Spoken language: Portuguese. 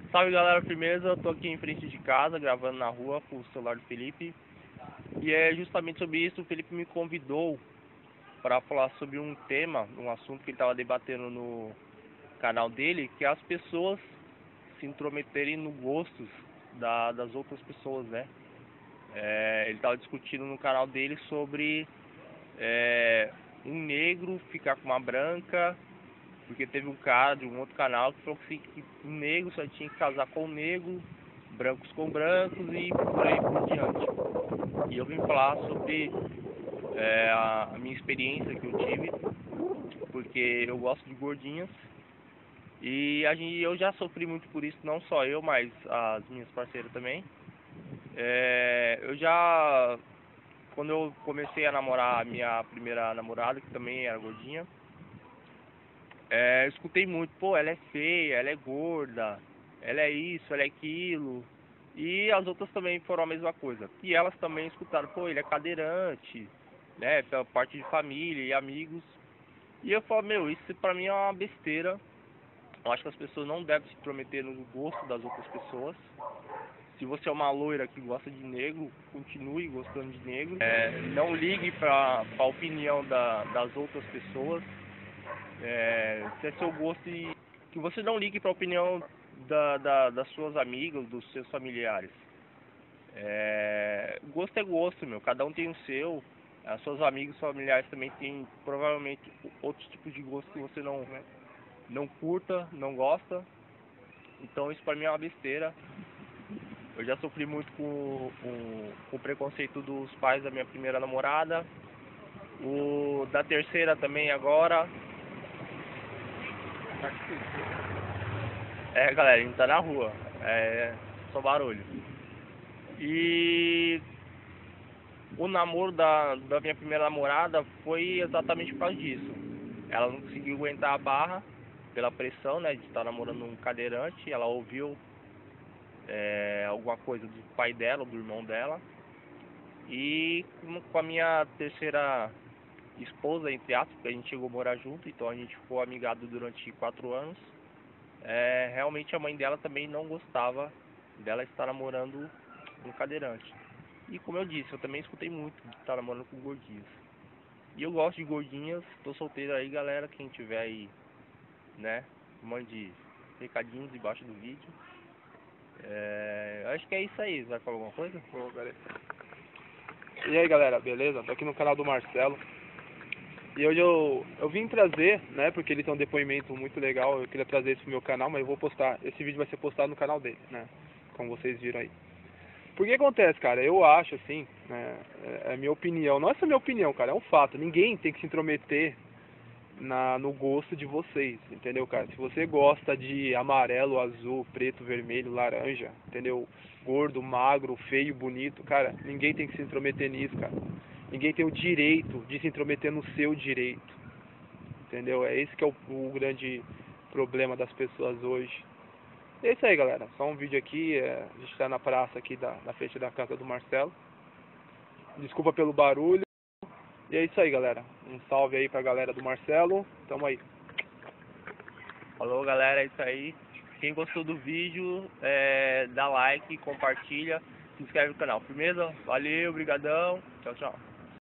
Salve galera, firmeza, eu tô aqui em frente de casa, gravando na rua com o celular do Felipe. E é justamente sobre isso, o Felipe me convidou para falar sobre um tema, um assunto que ele estava debatendo no canal dele, que é as pessoas se intrometerem no gostos das outras pessoas, né? Ele estava discutindo no canal dele sobre um negro ficar com uma branca, porque teve um cara de um outro canal que falou que um negro só tinha que casar com um negro, brancos com brancos e por aí por diante. E eu vim falar sobre a minha experiência que eu tive, porque eu gosto de gordinhas e eu já sofri muito por isso, não só eu, mas as minhas parceiras também. Quando eu comecei a namorar a minha primeira namorada, que também era gordinha, eu escutei muito, pô, ela é feia, ela é gorda, ela é isso, ela é aquilo. E as outras também foram a mesma coisa. E elas também escutaram, pô, ele é cadeirante, né, pela parte de família e amigos. E eu falo, meu, isso pra mim é uma besteira. Eu acho que as pessoas não devem se intrometer no gosto das outras pessoas. Se você é uma loira que gosta de negro, continue gostando de negro. Não ligue pra opinião das outras pessoas. Se é seu gosto e que você não ligue para a opinião das suas amigas, dos seus familiares. Gosto é gosto, meu. Cada um tem o seu. As suas amigas e familiares também têm provavelmente outros tipos de gosto que você não curta, não gosta. Então isso para mim é uma besteira. Eu já sofri muito com o preconceito dos pais da minha primeira namorada. O da terceira também agora. Galera, a gente tá na rua, só barulho. E o namoro da minha primeira namorada foi exatamente por causa disso. Ela não conseguiu aguentar a barra pela pressão, né, de estar namorando um cadeirante. Ela ouviu alguma coisa do pai dela, do irmão dela. E com a minha terceira esposa, entre aspas, porque a gente chegou a morar junto, então a gente ficou amigado durante 4 anos. Realmente a mãe dela também não gostava dela estar namorando um cadeirante. E como eu disse, eu também escutei muito de estar namorando com gordinhas. E eu gosto de gordinhas, tô solteiro aí, galera, quem tiver aí, né, mande recadinhos debaixo do vídeo. Acho que é isso aí, vai falar alguma coisa? Ô, galera. E aí galera, beleza? Tô aqui no canal do Marcelo. E hoje eu vim trazer, né, porque ele tem um depoimento muito legal, eu queria trazer isso pro meu canal, mas eu vou postar, esse vídeo vai ser postado no canal dele, né, como vocês viram aí. Por que acontece, cara? Eu acho assim, né, é minha opinião, não é só minha opinião, cara, é um fato, ninguém tem que se intrometer no gosto de vocês, entendeu, cara? Se você gosta de amarelo, azul, preto, vermelho, laranja, entendeu? Gordo, magro, feio, bonito, cara, ninguém tem que se intrometer nisso, cara. Ninguém tem o direito de se intrometer no seu direito, entendeu? É esse que é o grande problema das pessoas hoje. E é isso aí, galera. Só um vídeo aqui, a gente tá na praça aqui na frente da casa do Marcelo. Desculpa pelo barulho. E é isso aí, galera. Um salve aí pra galera do Marcelo. Tamo aí. Falou, galera, é isso aí. Quem gostou do vídeo, dá like, compartilha, se inscreve no canal. Firmeza? Valeu, brigadão. Tchau, tchau.